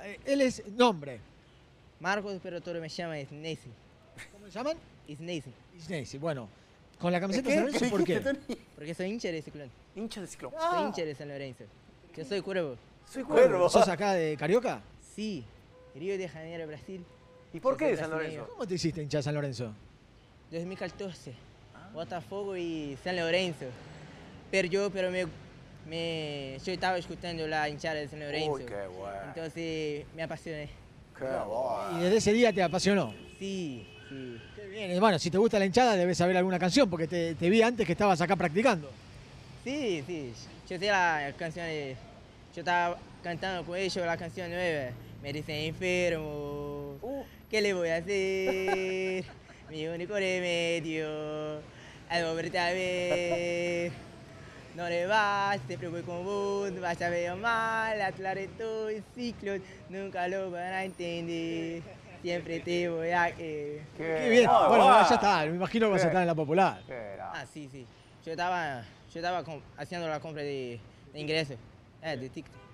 él es nombre. Marcos, pero todo me llama Isnesi. ¿Cómo se llaman? Isnesi. Isnesi. Bueno, con la camiseta de ¿Qué? San Lorenzo, ¿por qué? Porque soy hincha de Ciclón. Hincha de ciclón. Soy hincha de San Lorenzo. Yo soy cuervo. Soy cuervo. ¿Sos acá de Carioca? Sí, Río de Janeiro, Brasil. ¿Y por qué de Soy San brasileño. Lorenzo? ¿Cómo te hiciste hincha de San Lorenzo? 2014. Botafogo y San Lorenzo. Perdió, pero yo estaba escuchando la hinchada de San Lorenzo. Uy, qué bueno. Entonces me apasioné. Qué bueno. Y desde ese día te apasionó. Sí, sí. Qué bien. Y bueno, si te gusta la hinchada debes saber alguna canción, porque te vi antes que estabas acá practicando. Sí, sí. Yo sé la canción de... Yo estaba cantando con ellos la canción nueva. Me dicen enfermo. ¿Qué le voy a hacer? Mi único remedio es volverte a ver. No le vas, te preocupes con vos, vas a ver mal, aclaré y ciclos, nunca lo van a entender. Siempre te voy a querer. Qué bien. Bueno, ya está. Me imagino que vas a estar en la popular. Ah, sí, sí. Yo estaba haciendo la compra de ingresos, de TikTok.